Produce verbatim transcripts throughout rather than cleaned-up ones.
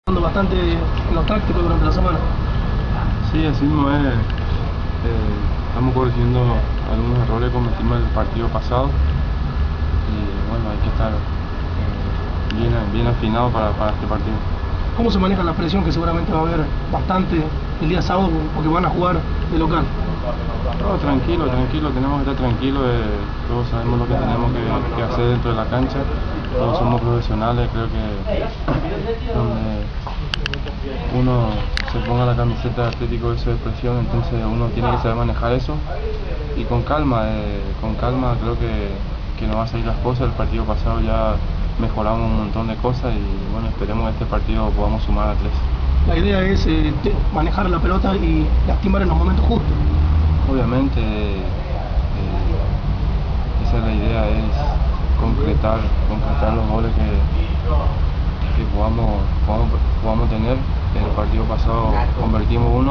Bastante en lo táctico durante la semana. Sí, así mismo es. Eh, estamos corrigiendo algunos errores que cometimos en el partido pasado y bueno, hay que estar eh, bien, bien afinado para, para este partido. ¿Cómo se maneja la presión que seguramente va a haber bastante el día sábado porque van a jugar de local? Todo tranquilo, tranquilo, tenemos que estar tranquilos, eh, todos sabemos lo que tenemos que, que hacer dentro de la cancha, todos somos profesionales, creo que donde uno se ponga la camiseta de Atlético eso de presión, entonces uno tiene que saber manejar eso y con calma, eh, con calma creo que, que nos va a salir las cosas. El partido pasado ya mejoramos un montón de cosas y bueno, esperemos que este partido podamos sumar a tres. La idea es eh, manejar la pelota y lastimar en los momentos justos. Obviamente eh, esa es la idea, es concretar, concretar los goles que, que podamos, podamos, podamos tener. El partido pasado convertimos uno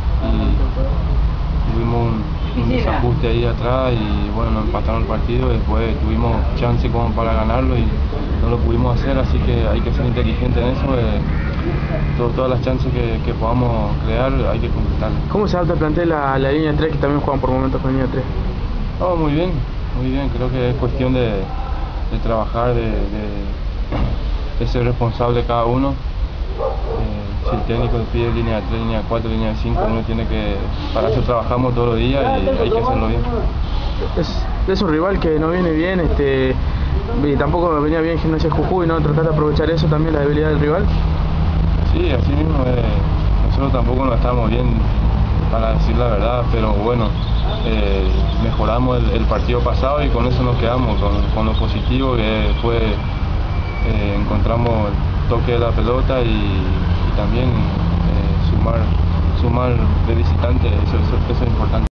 y tuvimos un, un desajuste ahí atrás y bueno, nos empataron el partido. Después tuvimos chance como para ganarlo y no lo pudimos hacer, así que hay que ser inteligente en eso. Eh, todo, todas las chances que, que podamos crear hay que concretarlas. ¿Cómo se adapta el plantel a la línea tres, que también juegan por momentos con línea tres? Oh, muy bien, muy bien, creo que es cuestión de, de trabajar, de, de, de ser responsable cada uno. Eh, si el técnico pide línea tres, línea cuatro, línea cinco, uno tiene que, para eso trabajamos todos los días y hay que hacerlo bien. Es, es un rival que no viene bien, este, y tampoco venía bien Gimnasia Jujuy, ¿no? Tratar de aprovechar eso también, la debilidad del rival. Sí, así mismo, eh, nosotros tampoco no estamos bien, para decir la verdad, pero bueno, eh, mejoramos el, el partido pasado y con eso nos quedamos, con, con lo positivo que fue, eh, encontramos el toque de la pelota y, y también eh, sumar, sumar de visitante, eso, eso, eso es importante.